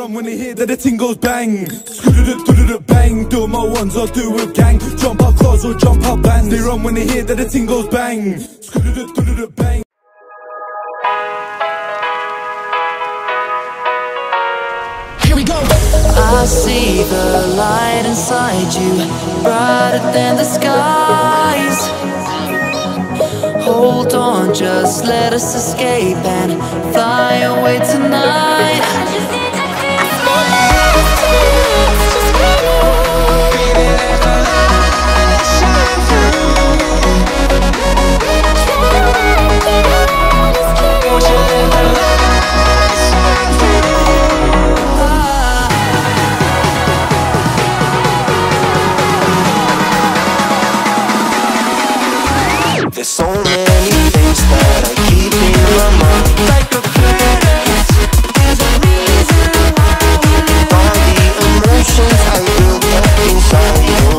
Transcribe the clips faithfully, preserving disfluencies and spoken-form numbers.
run when they hear that the thing goes bang. Bang, do my ones or do with gang. Jump out cars or jump out bands. They run when they hear that the thing goes bang. Bang. Here we go. I see the light inside you, brighter than the skies. Hold on, just let us escape and fly away tonight. There's so many things that I keep in my mind, like a past. There's a reason why all the emotions I built up inside you.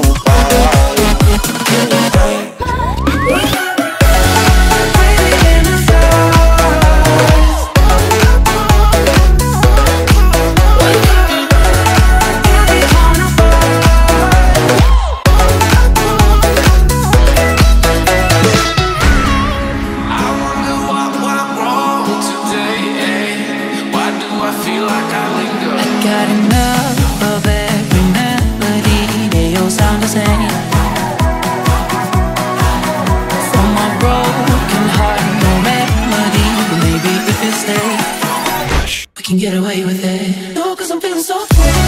Can get away with it. No, cause I'm feeling so free.